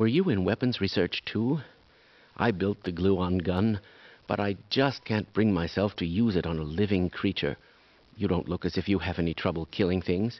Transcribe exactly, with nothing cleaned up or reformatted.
Were you in weapons research too? I built the glue-on gun, but I just can't bring myself to use it on a living creature. You don't look as if you have any trouble killing things.